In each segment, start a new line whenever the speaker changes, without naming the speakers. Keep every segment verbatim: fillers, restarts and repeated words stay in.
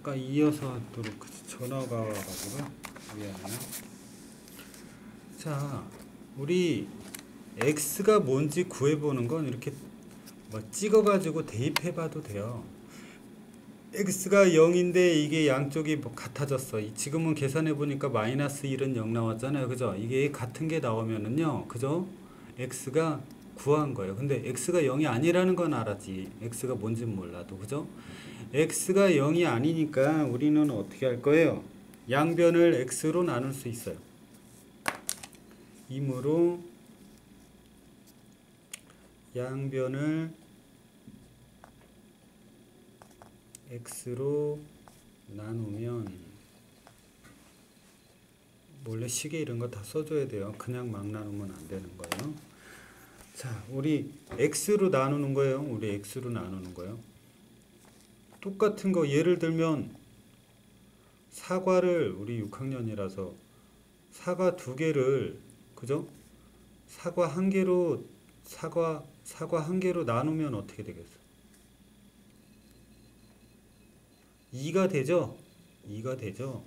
아까 이어서 하도록 그치? 전화가 와가지고 미안해요. 자, 우리 x가 뭔지 구해보는 건 이렇게 뭐 찍어가지고 대입해봐도 돼요. x가 영인데 이게 양쪽이 뭐 같아졌어. 지금은 계산해보니까 마이너스 일은 영 나왔잖아요. 그죠? 이게 같은 게 나오면은요. 그죠? x가 구한 거예요. 근데 x가 영이 아니라는 건 알았지. x가 뭔지 몰라도. 그죠? x가 영이 아니니까 우리는 어떻게 할 거예요? 양변을 x로 나눌 수 있어요. 이므로 양변을 x로 나누면 원래 시계 이런 거 다 써줘야 돼요. 그냥 막 나누면 안 되는 거예요. 자, 우리 x로 나누는 거예요. 우리 x로 나누는 거예요. 똑같은 거 예를 들면 사과를 우리 육 학년이라서 사과 두 개를 그죠? 사과 한 개로 사과 사과 한 개로 나누면 어떻게 되겠어? 이가 되죠? 이가 되죠?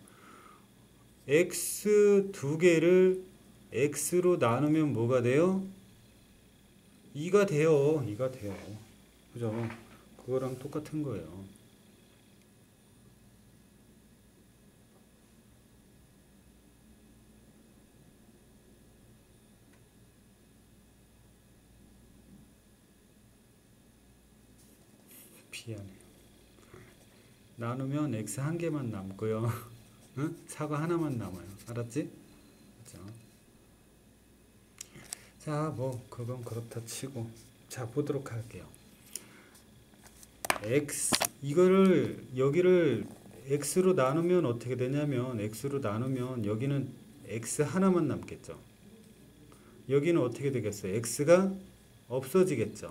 x 두 개를 x로 나누면 뭐가 돼요? 이가 돼요. 이가 돼요. 그죠? 그거랑 똑같은 거예요. 미안해요. 나누면 x 한 개만 남고요. 응? 사과 하나만 남아요. 알았지? 그죠? 자, 뭐 그건 그렇다 치고 자 보도록 할게요. x 이거를 여기를 x로 나누면 어떻게 되냐면 x로 나누면 여기는 x 하나만 남겠죠. 여기는 어떻게 되겠어요? x가 없어지겠죠.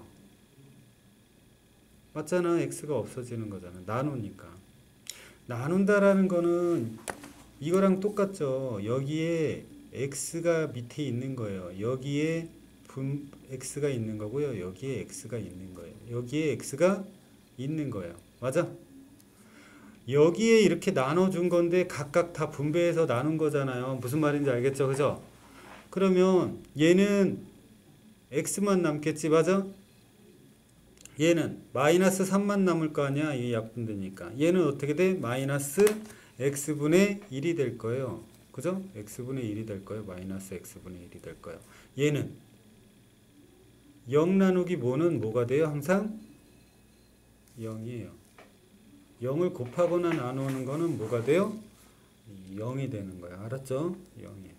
맞잖아. x가 없어지는 거잖아. 나누니까. 나눈다라는 거는 이거랑 똑같죠. 여기에 x가 밑에 있는 거예요. 여기에 분 x가 있는 거고요. 여기에 x가 있는 거예요. 여기에 x가 있는 거예요. 맞아? 여기에 이렇게 나눠준 건데 각각 다 분배해서 나눈 거잖아요. 무슨 말인지 알겠죠? 그죠? 그러면 얘는 x만 남겠지. 맞아? 얘는 마이너스 삼만 남을 거 아니야. 이 약분되니까. 얘는 어떻게 돼? 마이너스 x분의 일이 될 거예요. 그죠? x분의 일이 될 거예요. 마이너스 x분의 일이 될 거예요. 얘는 영 나누기 뭐는 뭐가 돼요? 항상 영이에요. 영을 곱하거나 나누는 거는 뭐가 돼요? 영이 되는 거예요. 알았죠? 영이에요.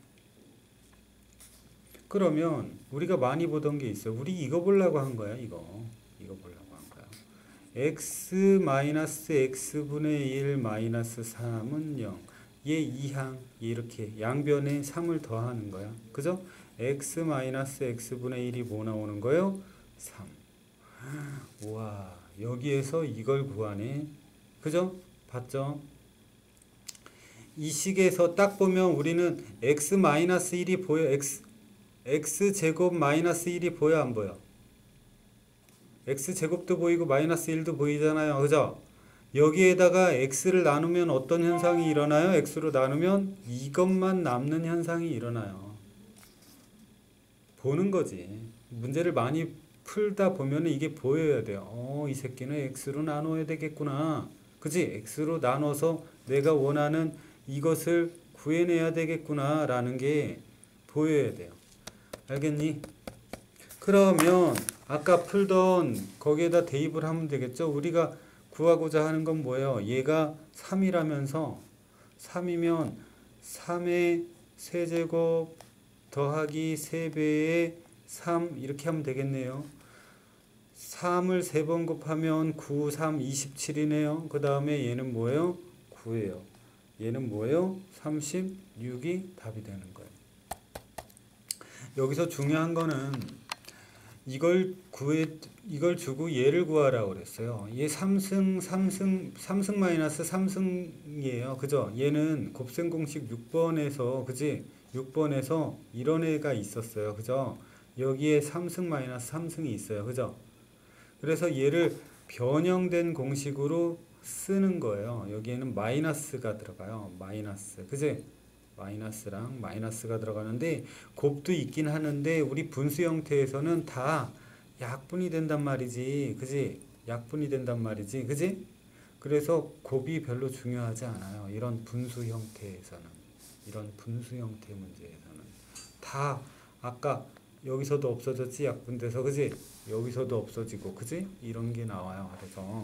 그러면 우리가 많이 보던 게 있어요. 우리 이거 보려고 한 거야. 이거. 이거 보려고 한 거야. x 마이너스 x분의 일 마이너스 삼은 영. 얘 이항 이렇게 양변에 삼을 더하는 거야. 그죠? x 마이너스 x분의 일이 뭐 나오는 거예요? 삼. 우와, 여기에서 이걸 구하네. 그죠? 봤죠? 이 식에서 딱 보면 우리는 x 마이너스 일이 보여. x x제곱 마이너스 일이 보여 안 보여? x제곱도 보이고 마이너스 일도 보이잖아요. 그죠? 여기에다가 x를 나누면 어떤 현상이 일어나요? x로 나누면 이것만 남는 현상이 일어나요. 보는 거지. 문제를 많이 풀다 보면 이게 보여야 돼요. 어, 이 새끼는 x로 나눠야 되겠구나. 그치? x로 나눠서 내가 원하는 이것을 구해내야 되겠구나 라는 게 보여야 돼요. 알겠니? 그러면 아까 풀던 거기에다 대입을 하면 되겠죠? 우리가 구하고자 하는 건 뭐예요? 얘가 삼이라면서 삼이면 삼의 세제곱 더하기 세 배의 삼 이렇게 하면 되겠네요. 삼을 세 번 곱하면 구, 삼, 이십칠이네요. 그 다음에 얘는 뭐예요? 구예요. 얘는 뭐예요? 삼십육이 답이 되는 거예요. 여기서 중요한 거는 이걸 구해 이걸 주고 얘를 구하라고 그랬어요. 얘 삼승 삼승 삼승 마이너스 삼승이에요. 그죠? 얘는 곱셈 공식 육 번에서 그지? 육 번에서 이런 애가 있었어요. 그죠? 여기에 삼승 마이너스 삼승이 있어요. 그죠? 그래서 얘를 변형된 공식으로 쓰는 거예요. 여기에는 마이너스가 들어가요. 마이너스. 그지? 마이너스랑 마이너스가 들어가는데 곱도 있긴 하는데 우리 분수 형태에서는 다 약분이 된단 말이지. 그지? 약분이 된단 말이지. 그지? 그래서 곱이 별로 중요하지 않아요. 이런 분수 형태에서는. 이런 분수 형태 문제에서는. 다 아까 여기서도 없어졌지. 약분돼서. 그지? 여기서도 없어지고. 그지? 이런 게 나와요. 그래서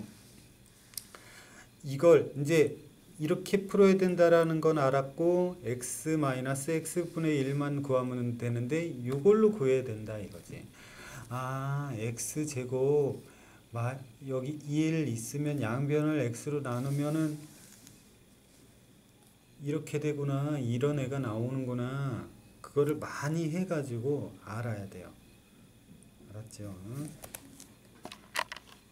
이걸 이제 이렇게 풀어야 된다라는 건 알았고 x-x분의 일만 구하면 되는데 이걸로 구해야 된다 이거지. 아, x제곱 마, 여기 일 있으면 양변을 x로 나누면은 이렇게 되구나. 이런 애가 나오는구나. 그거를 많이 해가지고 알아야 돼요. 알았죠? 응?